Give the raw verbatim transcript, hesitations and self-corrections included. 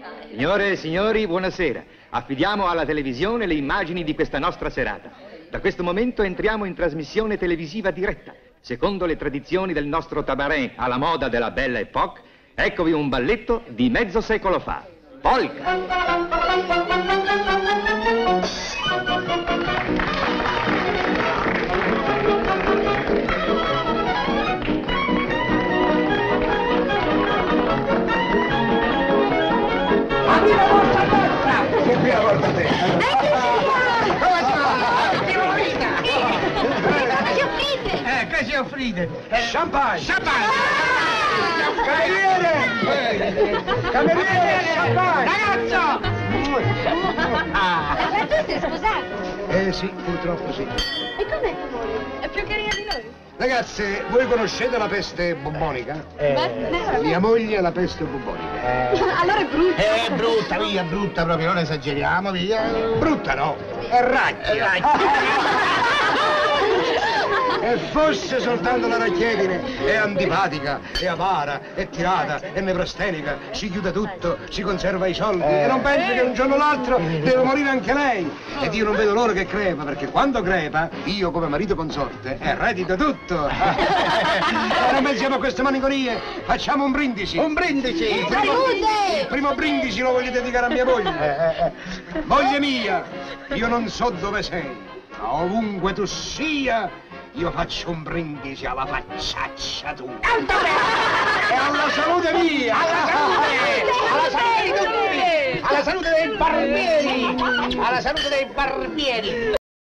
Signore e signori, buonasera. Affidiamo alla televisione le immagini di questa nostra serata. Da questo momento entriamo in trasmissione televisiva diretta. Secondo le tradizioni del nostro tabarin alla moda della Belle Époque, eccovi un balletto di mezzo secolo fa. Polka! Che qui la porta te? Come sta? Che volete? Cosa ci offrite? Eh, che ci offrite? Champagne! Champagne! Cameriere! Cameriere, champagne! Ragazzo! Ah. Ma tu sei sposato? Eh sì, purtroppo sì. E com'è tua moglie? È più carina di noi? Ragazze, voi conoscete la peste bubbonica? Eh. Mia moglie ha la peste bubbonica. Allora è brutta. È brutta, via, brutta proprio, non esageriamo, via. Brutta no, è raggia. E fosse soltanto la racchiedine, è antipatica, è avara, è tirata, è nevrostenica, ci chiude tutto, ci conserva i soldi e non pensa che un giorno o l'altro deve morire anche lei. Ed io non vedo l'ora che crepa, perché quando crepa, io come marito consorte eredito tutto. E non pensiamo a queste maniconie, facciamo un brindisi. Un brindisi! Il primo, il primo brindisi lo voglio dedicare a mia moglie. Moglie mia, io non so dove sei, ma ovunque tu sia, io faccio un brindisi alla facciaccia tua. E alla salute mia! Alla salute! Alla salute! Alla salute dei barbieri! Alla salute dei barbieri!